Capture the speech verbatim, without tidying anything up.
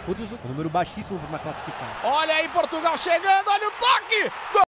O dos, um número baixíssimo para uma classificada. Olha aí Portugal chegando, olha o toque! Gol!